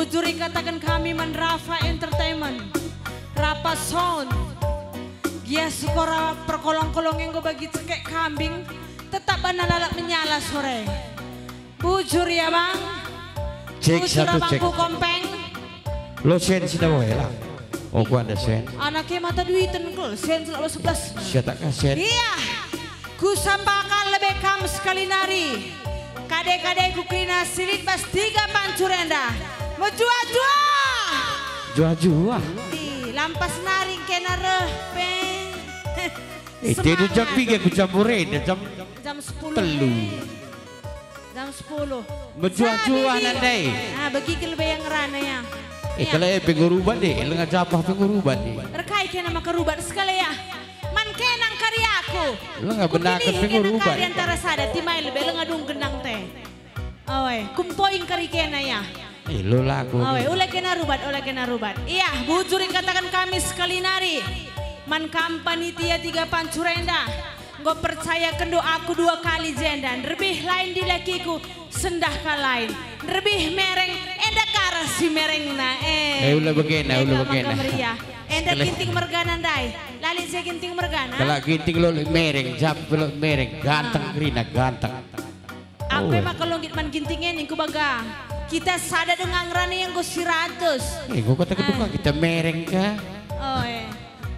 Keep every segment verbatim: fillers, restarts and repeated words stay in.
Bujuri katakan kami man Rafa Entertainment, Rapa Sound, Gia Sukora perkolong-kolong yang gue bagi cekek kambing, tetap analalak menyala sore. Bujur ya bang, cek bujur satu abang cek. ku kompeng. Lo sen sih tahu ya lah. Oh gua ada sen. Anaknya mata duitan kul, sen selalu sebelas. Siapa tak sen? Iya, ku sampaikan lebih kam sekali nari. Kade-kade ku kina silit bas tiga pancurenda. Menjua-jua. Jua-jua. Ih, lampas naring kena repe. Itu di jam tiga ku campurin, jam jam sepuluh. telu. Jam sepuluh. Menjua-jua nandai. Nah, bagi kelebih yang ngerana ya. Eh kalau eh penguruban deh, lengan capah penguruban deh. Rekai kena maka rubat sekali ya. Man kenang karyaku. Lo nggak benar ke penguruban. Kari antara sada timai lebih lo ngadung genang teh. Awe, kumpoin kari kena ya. Eh lo laku. Awe, oleh kena rubat, oleh kena rubat. Iya, bujurin katakan kami sekali nari. Man kampani tia tiga pancurenda. Gue percaya kendo aku dua kali jendan. Lebih lain di lakiku sendah kalain. Lebih mereng enda kara si mereng na eh. Eh ulah begena, ulah begena. Enda ginting mergana dai. Lali saya ginting mergana. Kalau ginting lo mereng, jam lo mereng, ganteng Rina ganteng. Aku emang kalau man gintingnya nih baga. Kita sada dengan rane yang gue siratus. Eh gue kata kedua kita mereng kah? Oh eh.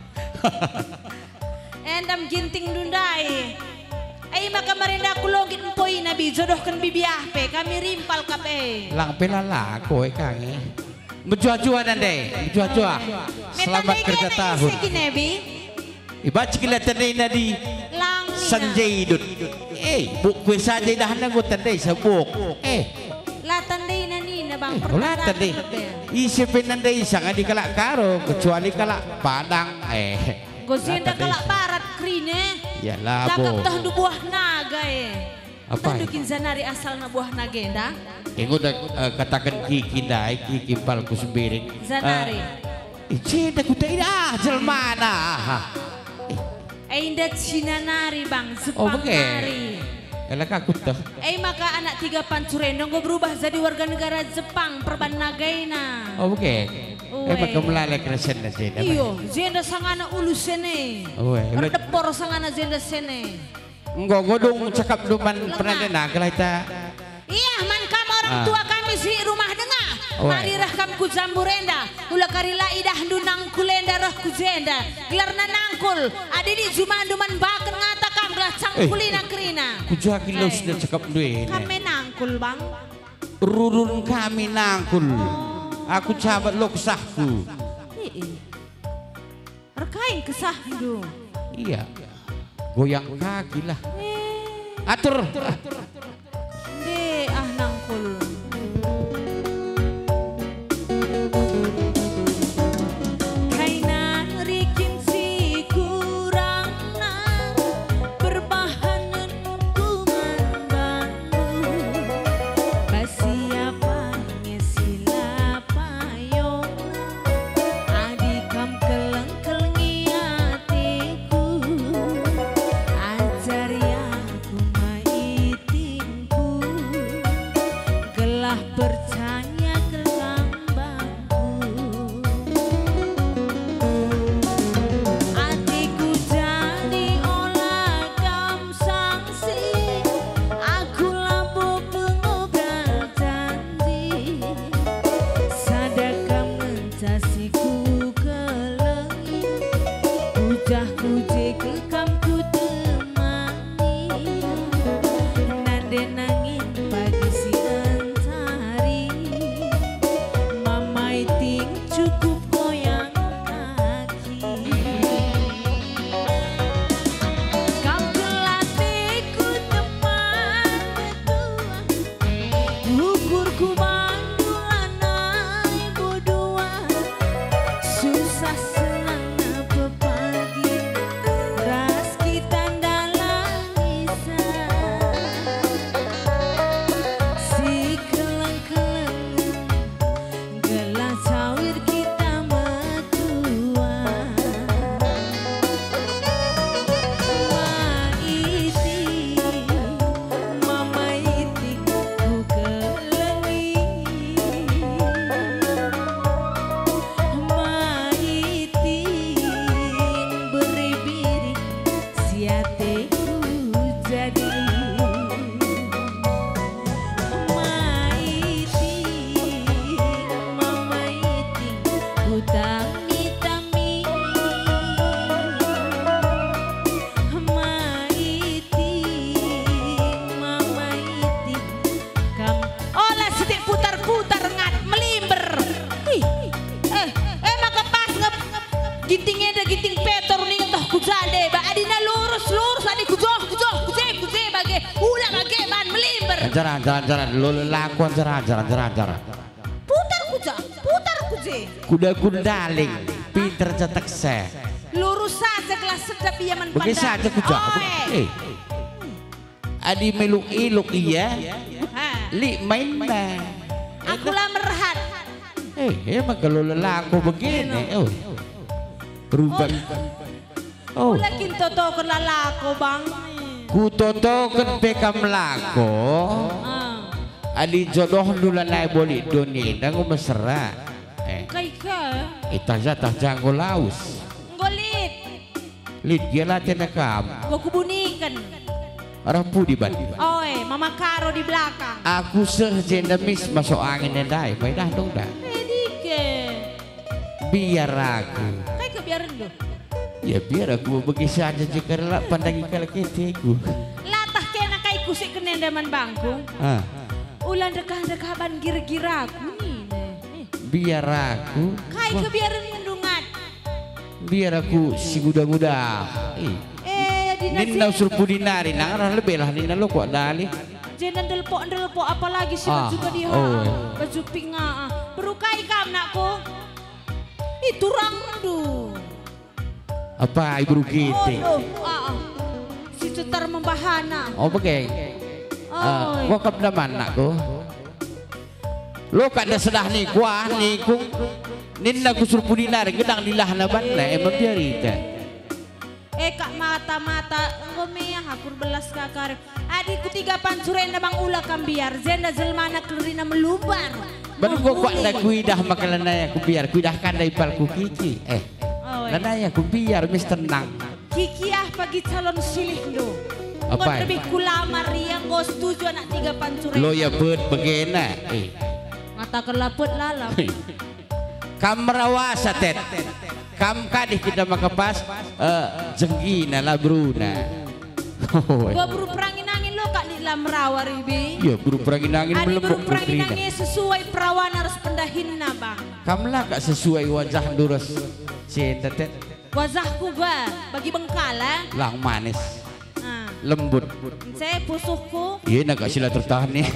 Endam ginting dundai. Ay maka marinda kulogit mpoi nabi jodohkan bibi ahpe kami rimpal kape. Lang pelala ko eh kang eh. Menjua-jua nande, menjua-jua. Selamat kerja tahun. Iba cikila tandai nadi Sanjay dut. Eh, buk kue Sanjay dah nanggut tandai sabuk. Eh, la tandai nani na bang perkara tandai. Isi penandai sangat di kalak karo kecuali kalak Padang. Eh. Gozenda kalak barat krine. Ya lah bo. Lakap tahu buah naga eh. Apa? Tandukin zanari asal na buah nagenda. Yang udah uh, katakan kiki dai kiki palku sembiring. Zanari. Eh, cenda ku tak ah jelmana. Eh indah Cina nari bang, Oh Jepang oke. nari. Elak aku tuh. Eh maka anak tiga pancurendong gue berubah jadi warga negara Jepang perban nagaina. Oh oke. Eh maka melalui keresen na cenda. Iyo, zenda sangana ulu sene. Oh eh. Berdepor sangana zenda sene. Enggak godong cakap duman pernah dengar kalau kita. Iya, man kam orang Ah. tua kami si rumah dengar. Oh, Mari rah kam ku jamburenda. Ula karila idah dunang kulenda rah ku zenda. Gelarna nangkul. Adi di jumanduman baken ngata kam gelah cangkulina krina. Kujua kilo sudah cakap duit. Kami nangkul bang. Rurun kami nangkul. Aku sahabat lo kesahku. Ii. Rekain kesah du. Iya. Goyang kaki lah. Atur. De ah nangkul. Kaina rikin si kurang na perbahanan kuman bandu. Basiapa ngesila payong adikam keleng-kelengi hatiku. Ajari aku maitingku. Jalan jalan jalan lo lakukan jalan jalan jalan jalan. Putar kuja, putar kuje. Kuda kundaling, pinter cetek se. Lurus saja kelas sedap iya man pandang. Begitu saja kuja. Eh, adi meluk iluk iya. Li main mah. Aku lah merhat. Eh, emang kalau lelaku begini, oh, rubah. Oh. Lakin toto ke lalako bang. Ku toto kan bekam lako. Adi jodoh dulu naik boli doni, dangu mesra. Eh. Kaika. Ita jatah janggo laus. Golit. Lid gila tenekam. Gua kubunikan. Rampu di ban. Oi, mama karo di belakang. Aku sejenis masuk angin nedai, baik dah dong dah. Edike. Biar aku. Kaika biarin do. Ya biar aku begitu saja jika relak pandangi kalau ketiku. Latah kena kai kusik kenendaman bangku. Ah. Ulan dekah-dekah ban gira-gira aku nih. Biar aku. Kai kebiaran mendungat. Biar aku si muda-muda. Eh, eh Nina usul pudinari, nang lebih lah Nina lo kok dali. Jangan delpok-delpok apalagi sih ah, baju gadiha. Oh. Baju pinga. Berukai kam nakku. Itu rangdu. Apa ibu kita? Oh, oh, ah, ah. Si cetar membahana. Oh bagai. Oh, Gua kap daman nakku. Lo kada sedah ni gua nikung. Nina kusul pudinari gedang dilah na banna emang biarita. Eh kak mata-mata ngomeyah akur belas kakar. Adikku tiga pancuren na bang ula kambiar. Zenda zelmana kelurina melubar. Baru gua kuat dah kuidah makalana ya ku biar kuidah kandai palku kiki. Eh. Lana ya ku biar mis tenang. Kiki ah pagi calon silih do. Apa? Ngon lebih kulamar yang go setuju anak tiga pancuren. Lo ya bet begena. Eh. Mata kelaput lalam. Kam merawasa tet. Kam kadih kita makapas uh, jenggina lah bruna. Gua buru perangin angin lo kak di lam merawar ibi. Ya buru perangin angin Adi melebok buru perangin angin sesuai perawan harus pendahin bang. Kam lah kak sesuai wajah durus. Cinta tet. Wajahku gua bagi bengkala. Lang manis. Nah. Lembut. Saya pusuhku. Iya nak sila tertahan nih.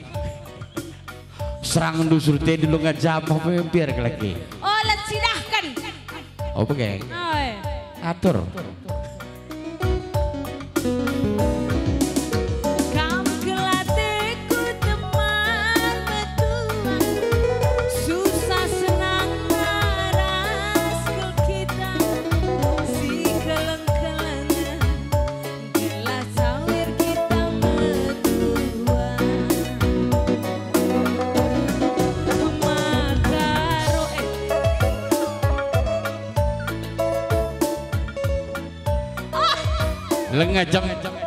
Serang dusur teh dulu ngajam apa yang biar lagi. Oh let sidahkan. Oh pakai. Oh. Atur. Lengah jam.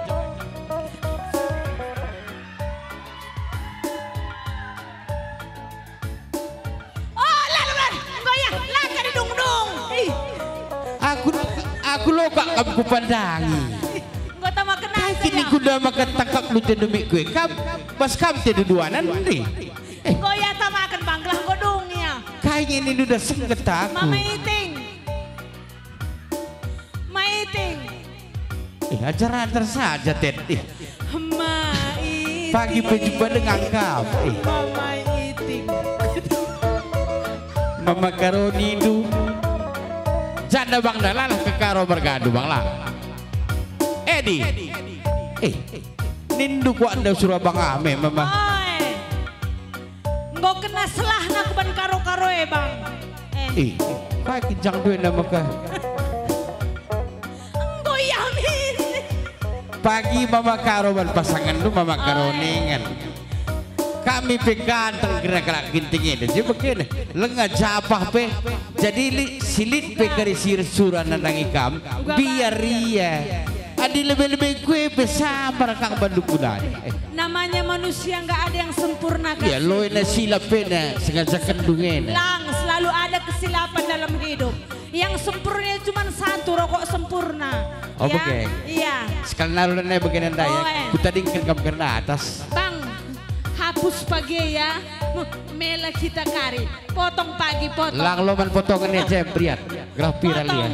Oh, lalu lan, goyang, langkah dung dung. Aku, aku lo kak kamu pandangi. Gak tahu makan nasi. Kini kuda makan tangkap lu terdemi kue kam, pas kam tidak dua nanti. Eh, goyang tak makan banglah godung ya. Kayaknya ini udah sengket aku. Mama eating, ma eating. Eh, ajaran tersaja Ted. Eh. Pagi berjumpa dengan kau. Eh. Mama eating. Mama karoni itu. Janda bang dalalah ke karo bergadu bang lah. Edi. Eh. Nindu ku anda surah bang ame mama. Oi. Nggak kena selah nak ban karo-karo eh bang. Eh. Eh. Kau kijang duit nama kah. Pagi mama karo pasangan lu mama karoningan. Kami peganteng gerak-gerak gintingnya jadi begini lengah japah pe jadi li, silit pe kari sir suran nanangi kam biar ria adi lebih-lebih gue pe sabar kang banduk bulan. Eh. Namanya manusia nggak ada yang sempurna kan. Ya lo ina sila pe na sengaja kendungin. Lang selalu ada ada kesilapan dalam hidup. Yang sempurna cuma satu, rokok sempurna. Oh ya? oke. Iya. Sekali naruhannya begini anda ya. Oh, eh. Kita dingin kamu ke atas. Bang, hapus pagi ya. Mela kita kari. Potong pagi, potong. Lang loman potongannya aja priat. Graf viral ya.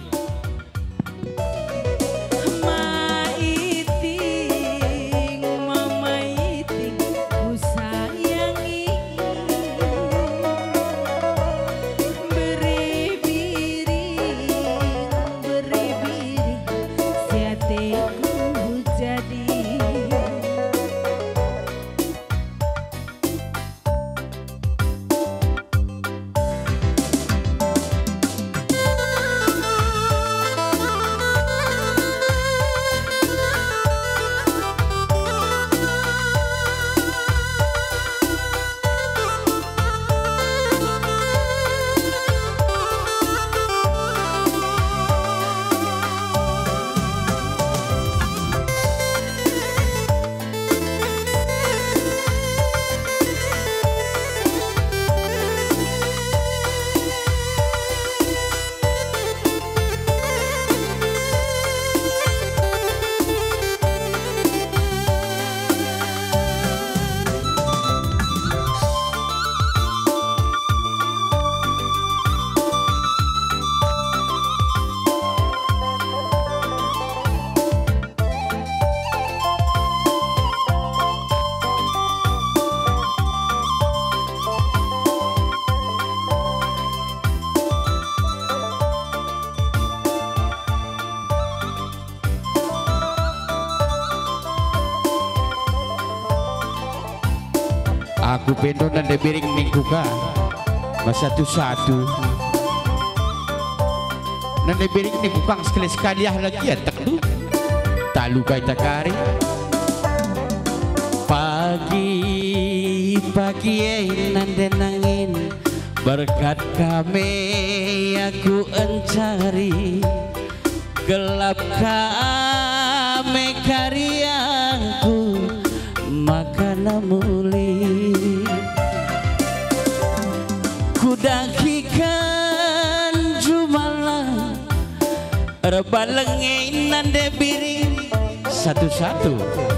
Aku pendo nanda biring mingkuka mas satu-satu nanda biring mingkuka sekali-sekali ah lagi ya tak lu tak luka itakari pagi-pagi eh nanda nangin berkat kami aku encari gelap kami karyaku makana muli kudakikan jumala rebalengin nande biring satu-satu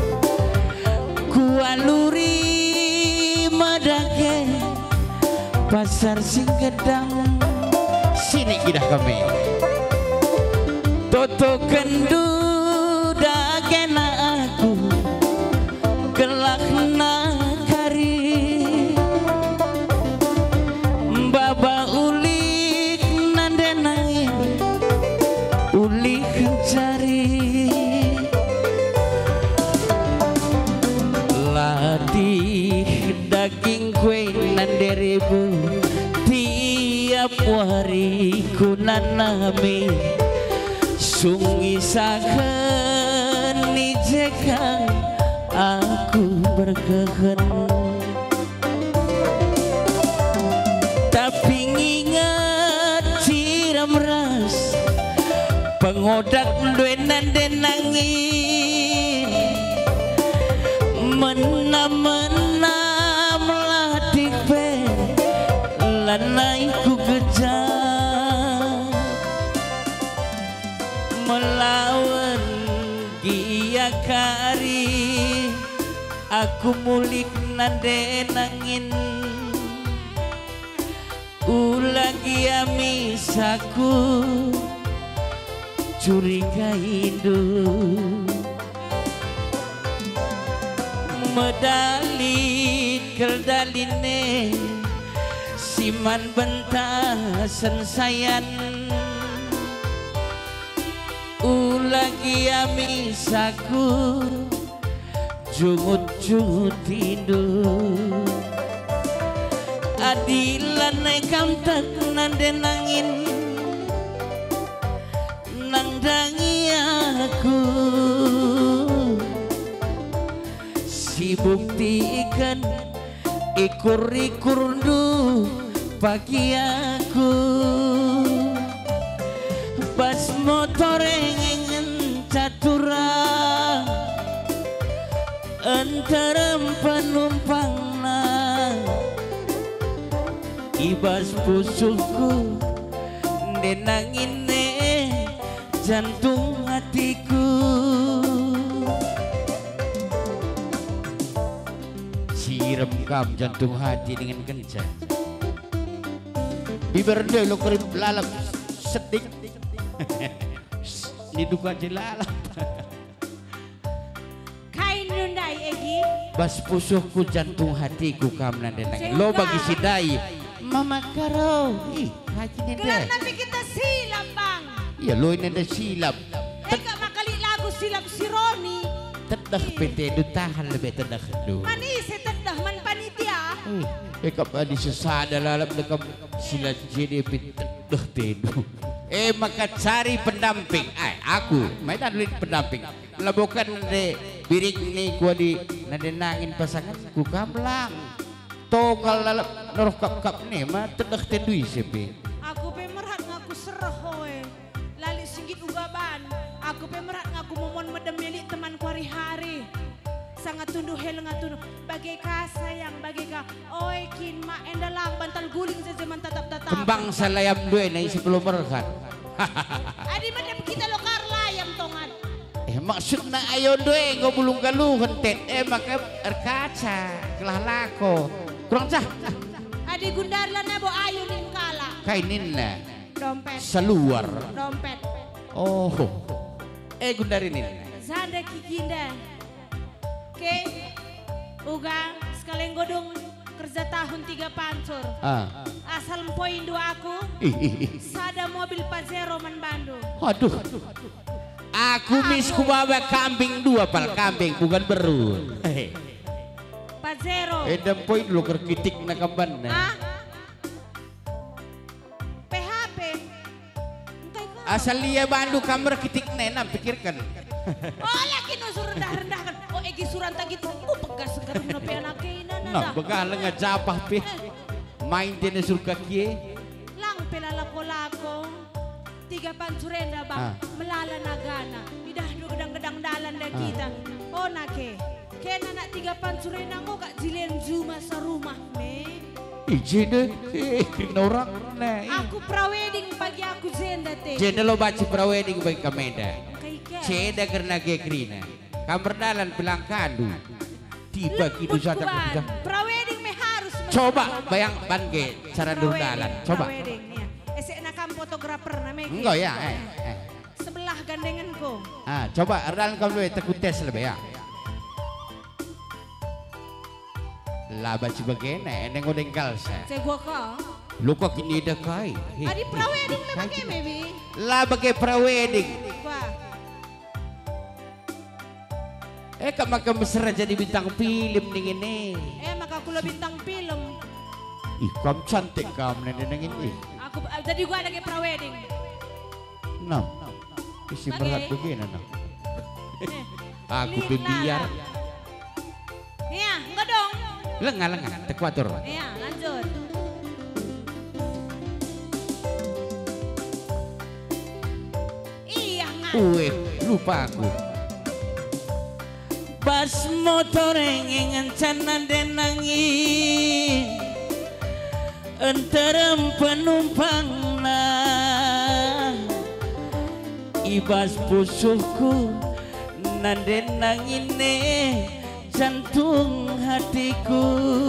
kualuri madake pasar Singkedang sini kidah kami toto kendu dagena aku gelakna kari baba ulik nande nangin ulik cari latih daging kue nande ribu tiap hari kunanami sungi saken nijekang aku berkehen tapi ngingat siram ras pengodak duenan denangin menam-menam latih pe lanai ku gejang melawan giakari aku mulik nande nangin ulagi amisaku curiga hidup medali keldaline siman bentasen sayan ulagi amisaku jungut-jungut tidur adilan nekam tak nande nangin nangdangi aku si buktikan ikur-ikur du bagi aku pas motor ingin caturang antara penumpang na ibas pusuhku denangin jantung hatiku. Siram kam jantung hati dengan kencang. Bibirnya lo kerip lalap sedik. Diduga jelalap. Kain nundai Egi. Bas pusuhku jantung hatiku kam nandenangin. Lo bagi sidai. Mama karo. Ih, haji nende. Gelar nabi kita silap bang. Iya lo ini ada silap. Eka makali lagu silap si Roni. Tedah P T du tahan lebih tedah du. Manis tedah man panitia. Eka pani sesada lalap dekam silat jadi tedah tedu. Eh maka cari pendamping. Ay aku, main dulu pendamping. Labokan nade birik ni gua di nade nangin pasangan ku kamlang. Tonggal lalap noroh kap kap ni mah tedah tedu sepi. Aku pemerhat ngaku serah hoe. Lali singgit ugaban. Aku pemerhat ngaku momon medem milik temanku hari-hari. Sangat tunduh heleng tunduh. Bagai ka sayang, bagai ka. Oi kin ma endalang bantal guling saja man tatap-tatap. Kembang salayam dua na isi belum merkan. Adi madam kita lo karlayam tongan. Eh maksud na ayo dua ngo bulung galuh hentet. Eh maka erkaca kelah lako. Kurang cah. Adi gundarlan na bo ayo nin kala. Kainin na. Dompet. Seluar. Dompet. Oh. Eh gundarin ini. Zanda kikinda. Oke. Uga sekalian godong kerja tahun tiga pancur. Ah. Asal poin dua aku. Ih, ih, ih. Sada mobil Pajero man Bandung. Aduh. Aku mis ku bawa kambing dua pal kambing bukan beru. Pajero. Eh dan poin lu kerkitik na kamban na. Ah? P H P. Asal dia Bandung kamar kitik nena pikirkan. Oh laki no rendah-rendahkan. Oh egi suran tak gitu. Oh pegas sekarang no pe anak ina na. Nah, bekal nga japah pe. Main tene surga kie. Lang pelalako-lako. Tiga pancurenda bang. Ah. Melala nagana. Idah do gedang-gedang dalan dah kita. Oh nake. Kena nak tiga pancurenda ngo kak jilen juma sa rumah me. Ije deh. Eh, kena orang na. Aku prawedding pagi aku zenda te. Jenda lo baca prawedding bagi kamenda. Kaikan. Ceda karena gekrina. Kamar dalan bilang kandu. Tiba kidu sada kuda. Prawedding me harus. Coba bayang bange cara durdalan. Coba. Prawedding ya. Esek nakam fotografer namanya. Enggak ya. Eh, eh. Sebelah gandenganku. Ah, coba erdalan kamu dulu teku tes lebih ya. Lah baca bagaimana? Eneng odeng kalsa. Saya gua kau. Lu kok kini dah kai. Adi prawedding me pakai maybe. Lah bagai prawedding. Wah. Eh kak maka mesra jadi bintang film nih ini. Eh maka aku lo bintang film. Ih kamu cantik kamu neneng ini. Aku jadi gua lagi prawedding. Nah, isi Bagai. berat begini nah. Eh, Aku lila. pembiar. Iya, enggak dong. Lengah lengah tekuatur. Iya, lanjut. Iya nggak. Ueh lupa aku. Pas motor yang cana denangi enterem penumpang nah ibas pusuhku nandenangine jantung hatiku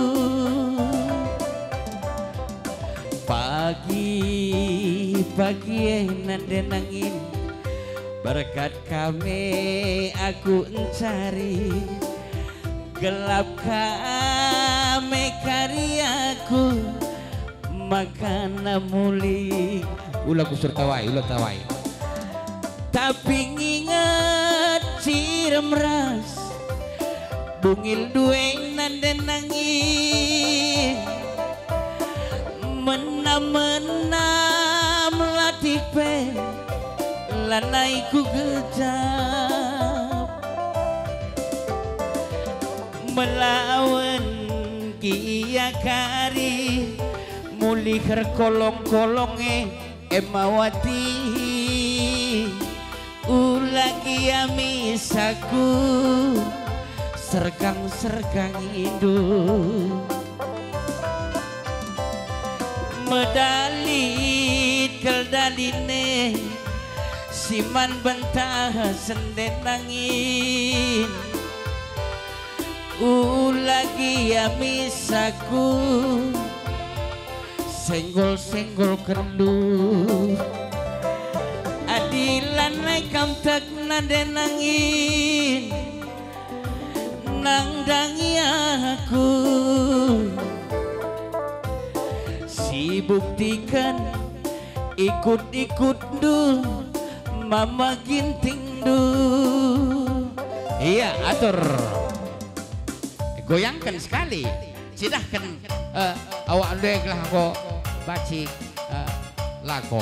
pagi-pagi nandenangin berkat kami aku mencari gelap kami karyaku makana muli ulah kusur tawai ulah tawai tapi nginget cirem ras bungil dueng nandenangi menam-menam latih pe lanaiku gejap melawan kia kari mulihar kolong-kolonge emawati ulagi amisaku sergang-sergang hidup medali keldaline siman bentah senden nangin ulagi amisaku senggol-senggol kendu adilan naikam tak nadenangin nang dangi aku si buktikan ikut-ikut du mama ginting du iya atur goyangkan sekali silahkan uh, awak dek lah kok baci uh, lako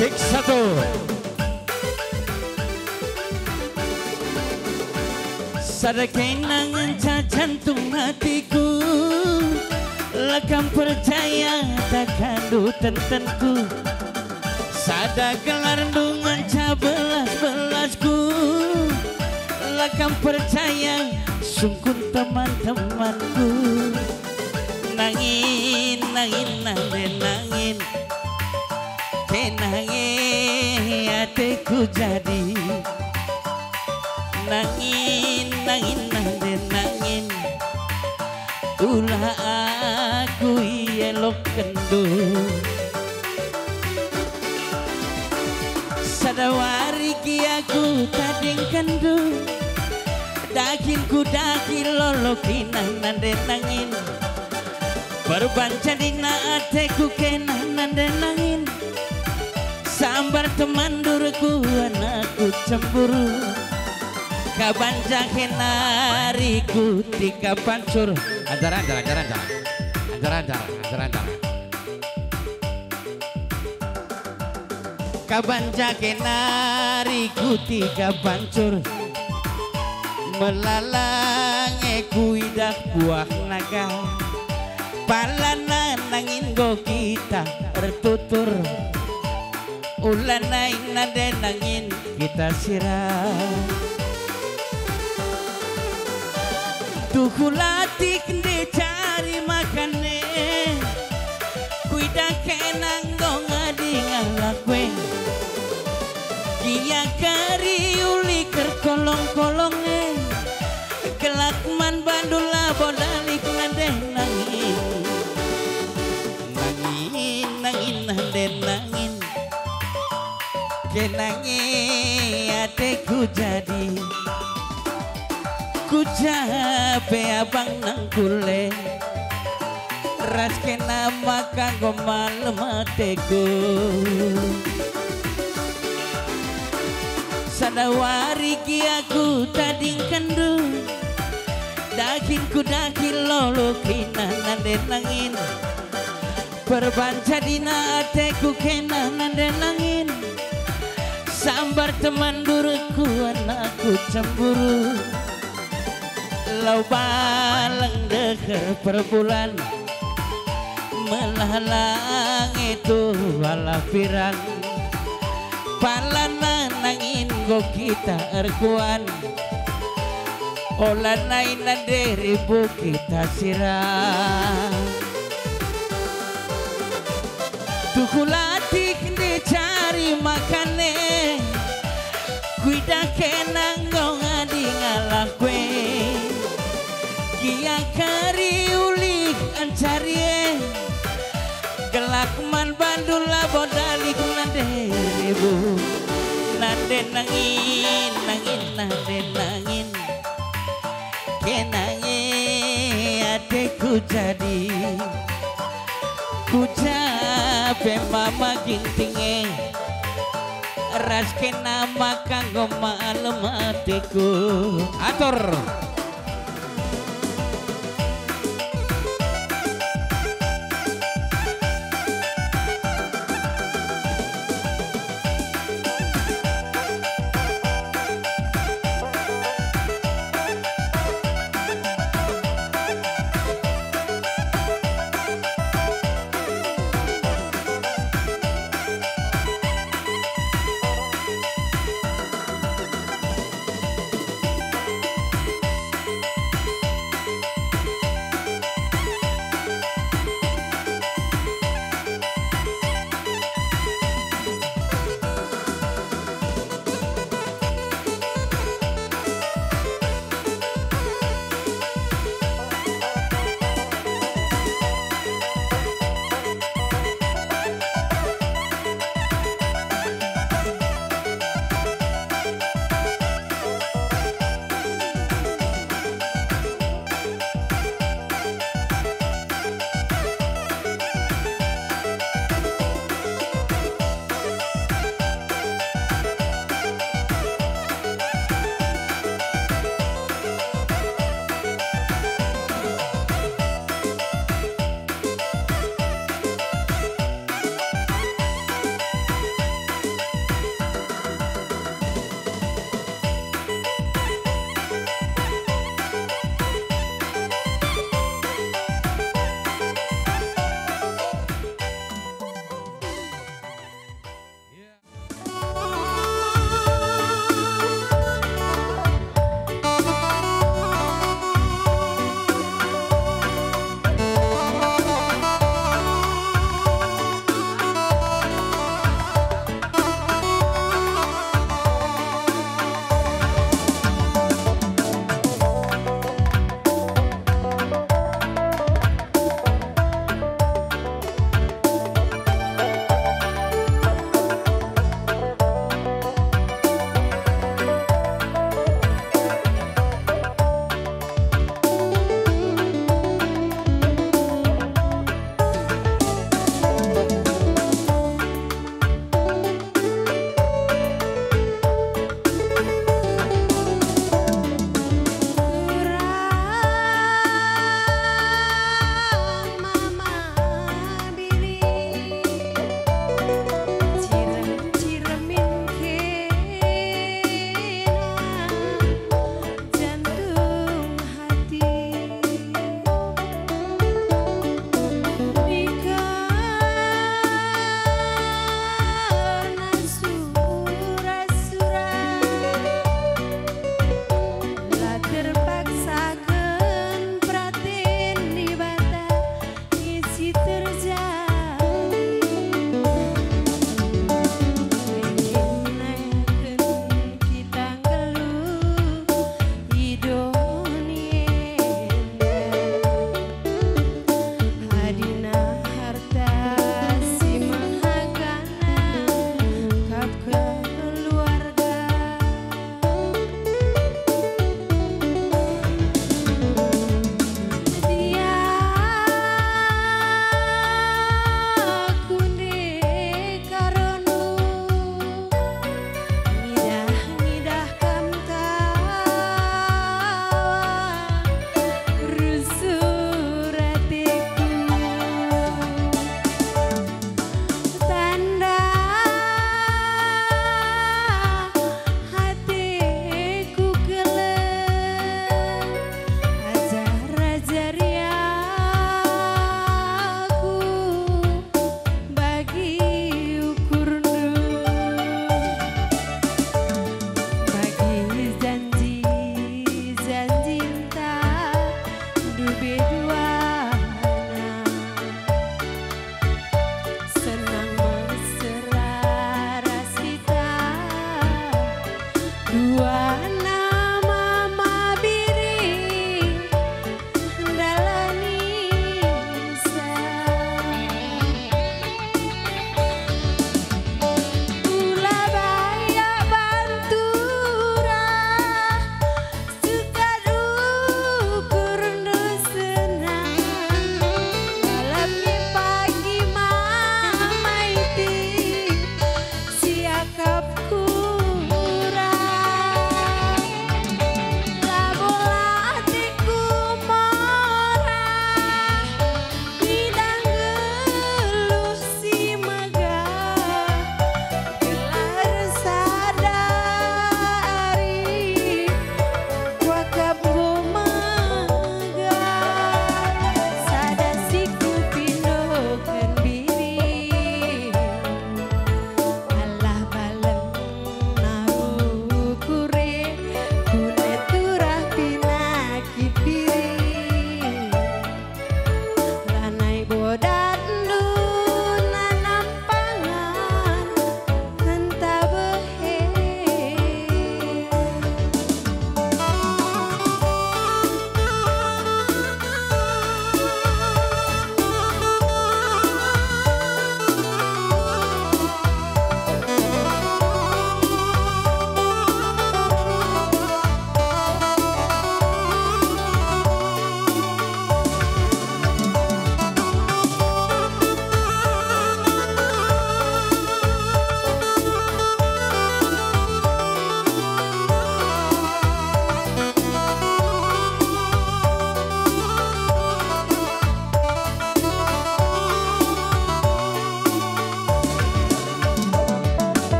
Sik satu. Sadar kenangan jantung hatiku, lekam percaya takkan tentenku. Sadar gelar dungan belas-belasku, lekam percaya sungkun teman-temanku. Nangin, nangin, nangin, nangin, kenangin hatiku jadi. Nangin, nangin, nangin, nangin, ulah aku elok kendu. Sadawari ki aku tading kendu, dagingku daging lolokinan nande nangin. Berbanca dina ateku kenan nande nangin. Sambar teman durku anakku cemburu. Kabanja kenariku tiga pancur. Ajaran ajaran ajaran ajaran ajaran ajaran ajaran. Kabanja kenariku tiga pancur. Melalang eku idak buah naga. Palana nangin go kita tertutur. Ulana nade nangin kita sirah. Tuhulatik di cari makane, kuida kenang dong adi ngalakwe. Dia kari uli kerkolong-kolonge, kelakman bandula bodalik nade nangin. Nangin, nangin, nade nangin, kenange ateku jadi. Ku capek abang nang kule, ras kena makan go malem ateku. Sadawari ki aku tading kendu, dagingku daging lolo kina nande nangin. Berbanca dina ateku kena nande nangin. Sambar teman durku anakku cemburu. Lau balang deker per bulan, melalang itu wala pirang. Palana nangin go kita erkuan, olah naina deribu kita sirang. Tukulatik dicari makane, kuida kenang go ngadi ngalakwe. Kia kari ulik ancarie, gelakman bandula bodalik nande ribu. Nande nangin, nangin, nande nangin, kenange ateku jadi. Ku capek mama gintinge, ras kena makan go malem ateku. Atur.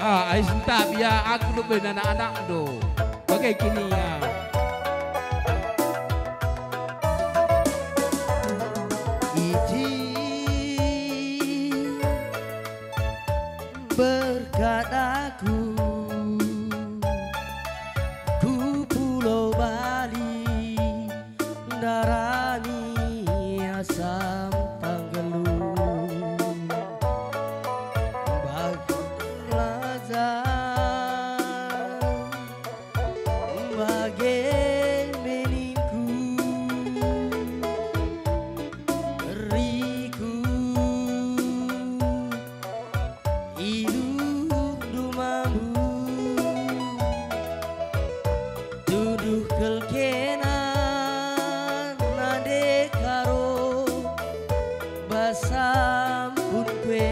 Ah, ay sinta biya aku lebih anak-anak do. Bagai kini ya. Izin berkat aku ku Pulau Bali darani asam tanggelung bagai meningku riku hidup dumamu tuduh kelkenan nade karo basampun kue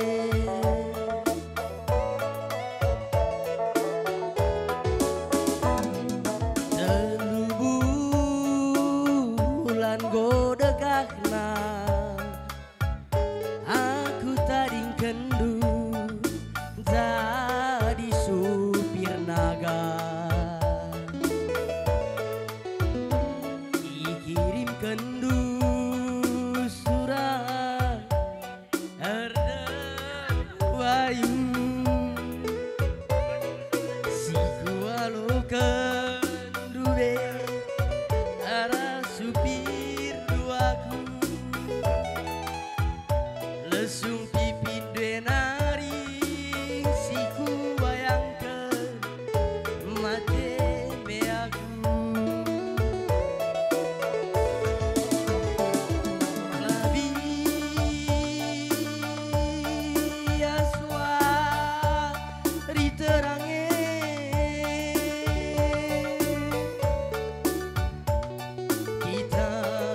godegakna aku tading kendu jadi supir naga dikirim kendu surat erdewayu si kualo kendu be arah supir lesung pipi denari siku bayangkan mate me aku labi aswa riterange kita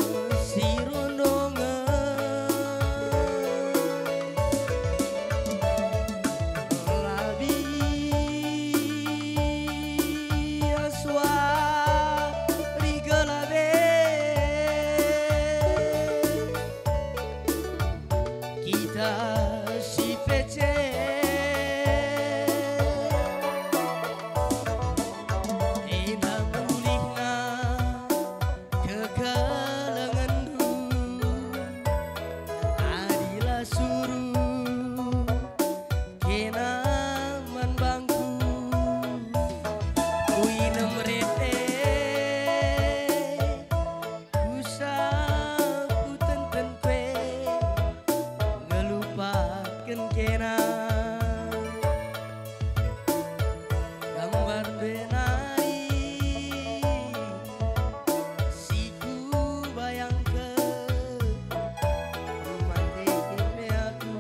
si pece inang mulihna kekalengandu adilah suruh kena manbangku kuinem rete kusaku tenten kue kena gambar benari siku bayangkan mati me aku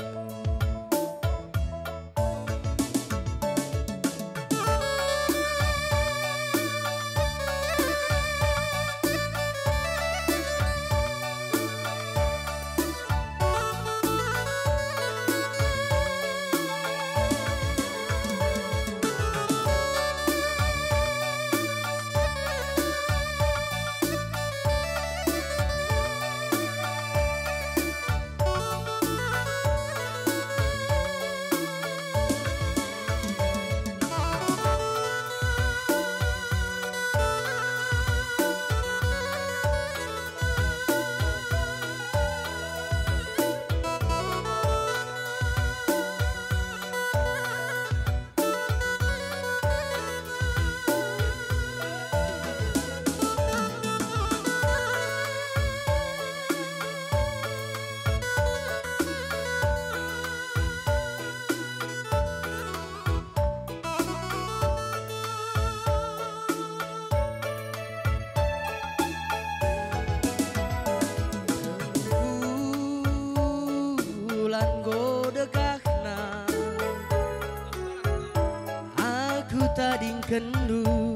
tading kendu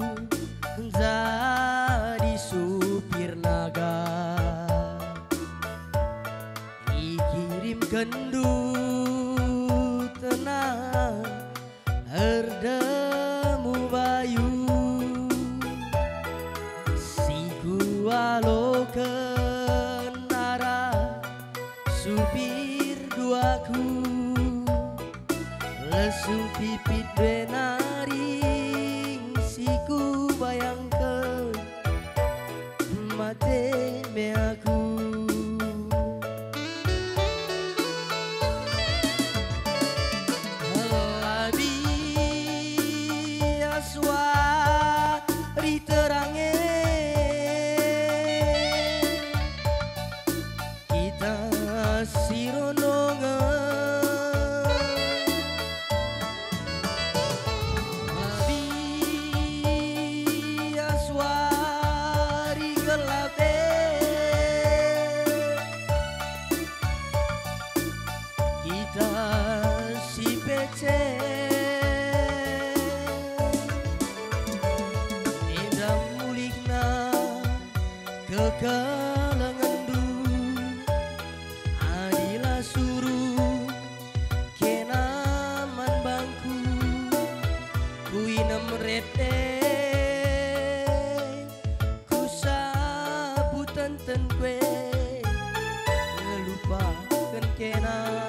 jadi supir naga dikirim kendu tenang herdemu bayu si kualo kenara supir duaku lesung pipit benaring siku bayangkan mate me aku labi aswari terange kita sironongan si pece Indam mulikna kekalangan du Adila suruh kenaman bangku Kuinem rete Kusabutan ten kue Ngelupakan kenang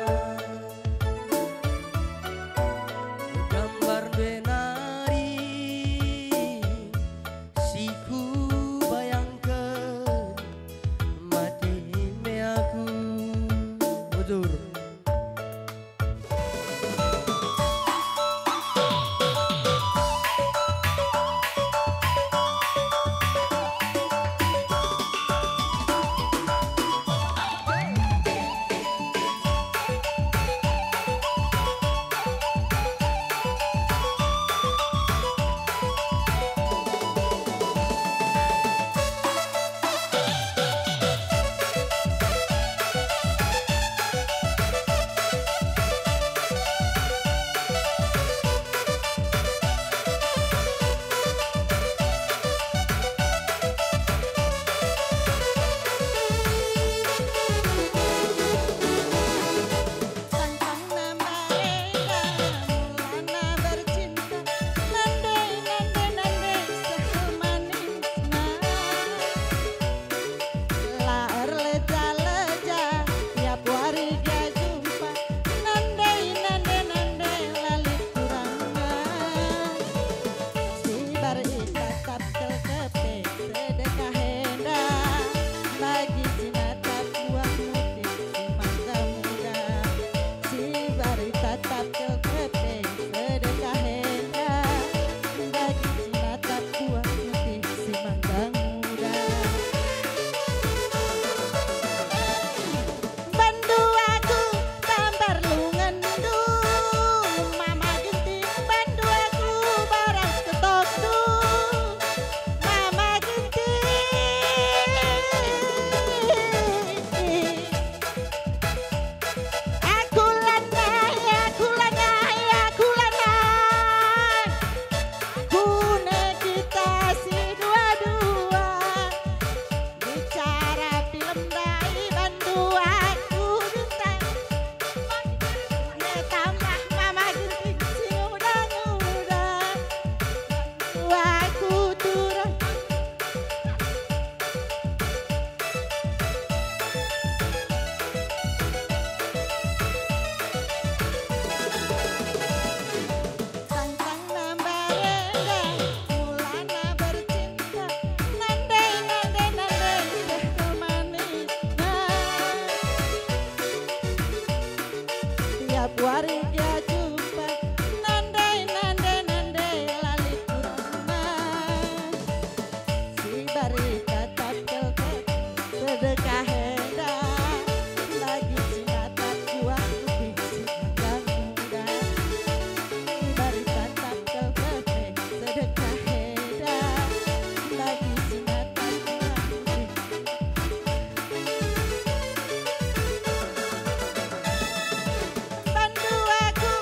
Bantu aku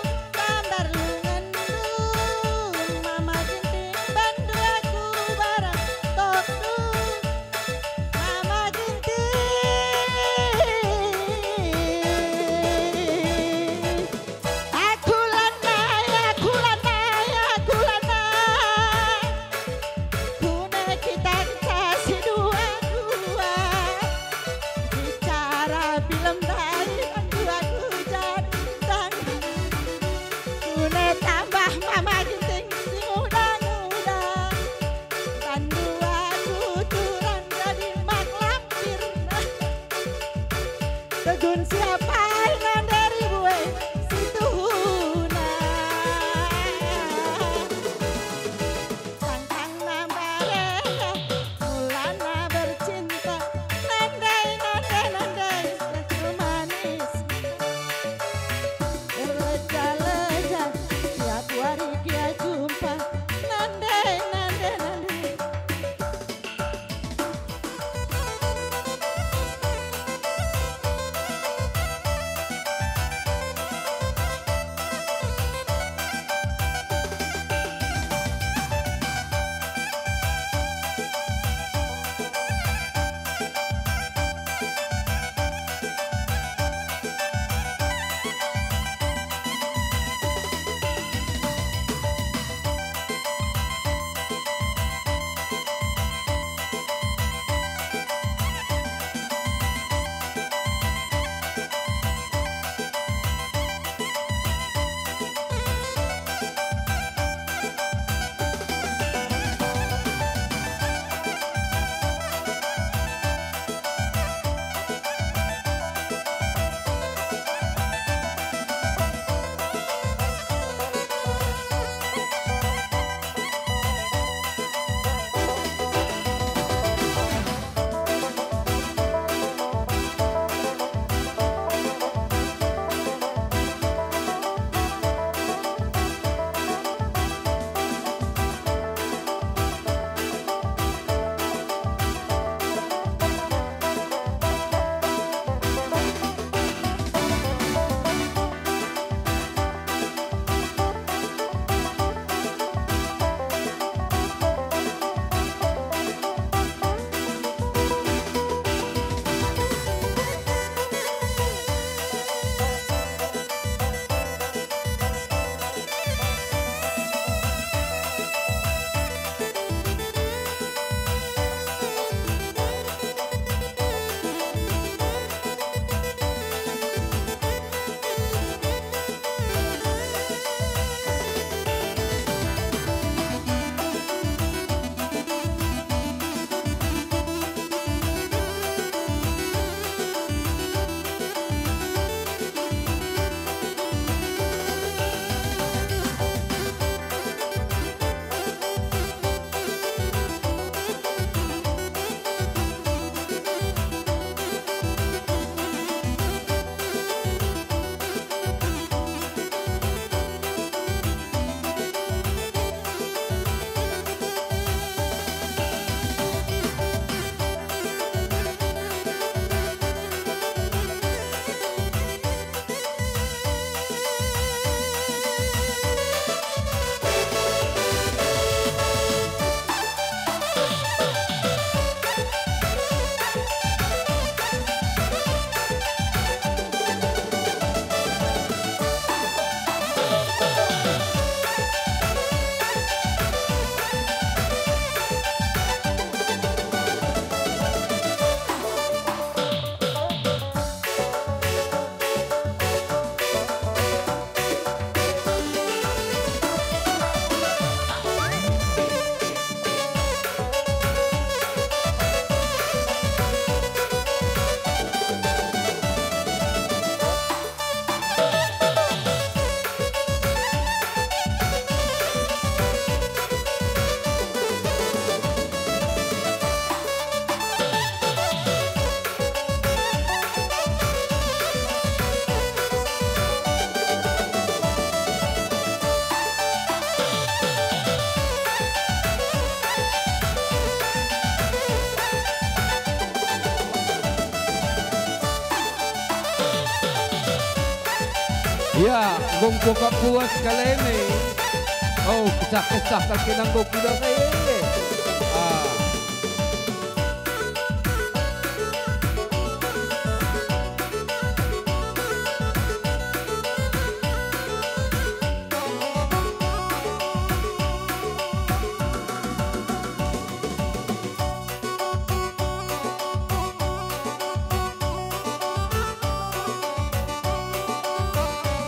Ya, kung buka puas kali ini. Oh, kisah-kisah kaki nanggo kuda saya ini. Ah.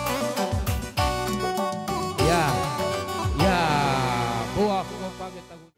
Ya, ya, buah kau pakai tahu.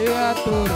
Iya tur.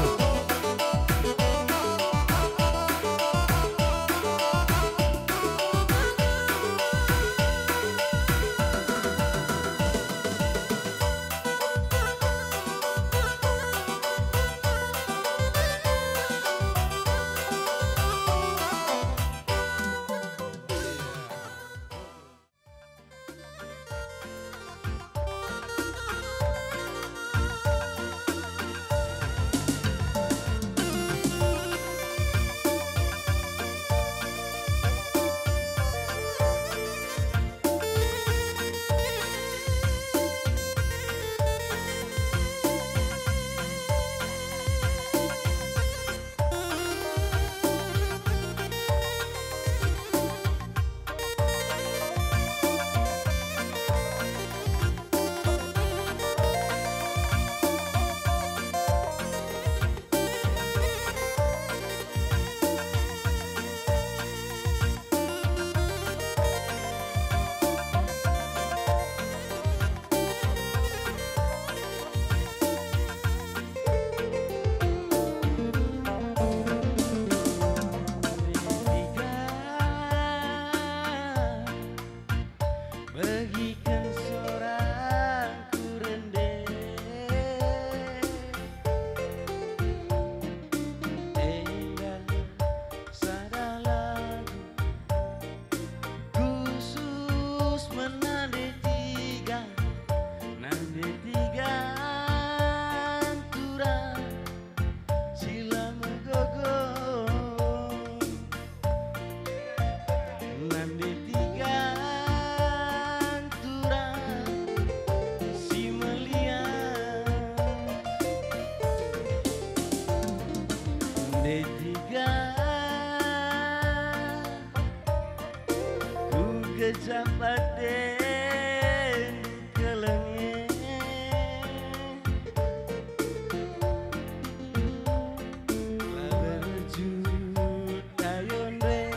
Bagikan soraku rendeh, indah sada lagu khusus menande tiga, nande tiga antura sila megogong, nande tiga kejapaten kelengit la berjut ayonde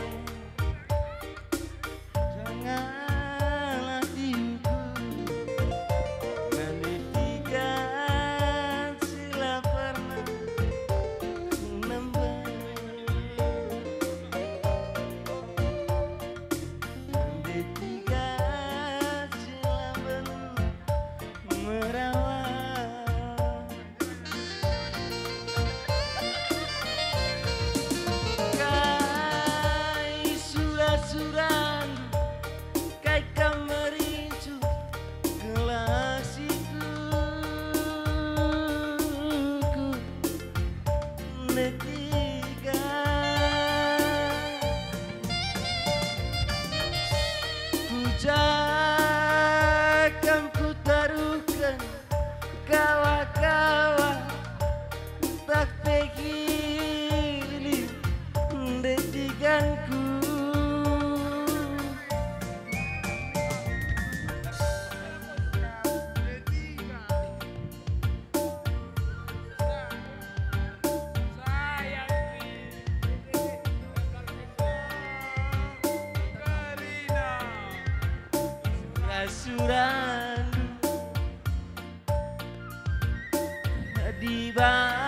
janganlah diukur nanti tiga sila pernah nembak nanti tiga Pujakan ku taruhkan kawa-kawa tak pegili detikanku Suran di bawah